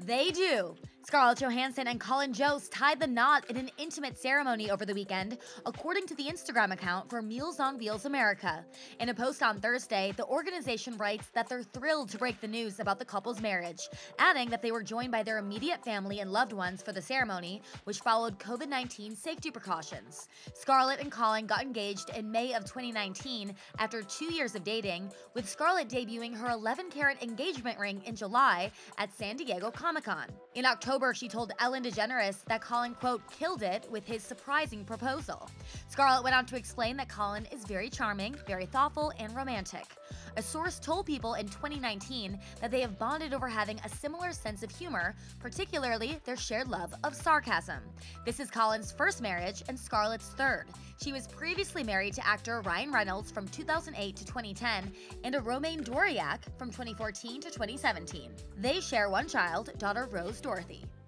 They do. Scarlett Johansson and Colin Jost tied the knot in an intimate ceremony over the weekend, according to the Instagram account for Meals on Wheels America. In a post on Thursday, the organization writes that they're thrilled to break the news about the couple's marriage, adding that they were joined by their immediate family and loved ones for the ceremony, which followed COVID-19 safety precautions. Scarlett and Colin got engaged in May of 2019 after 2 years of dating, with Scarlett debuting her 11-carat engagement ring in July at San Diego Comic-Con. In October, she told Ellen DeGeneres that Colin, quote, killed it with his surprising proposal. Scarlett went on to explain that Colin is very charming, very thoughtful, and romantic. A source told People in 2019 that they have bonded over having a similar sense of humor, particularly their shared love of sarcasm. This is Colin's first marriage and Scarlett's third. She was previously married to actor Ryan Reynolds from 2008 to 2010 and a Romain Doriac from 2014 to 2017. They share one child, daughter Rose Dorothy.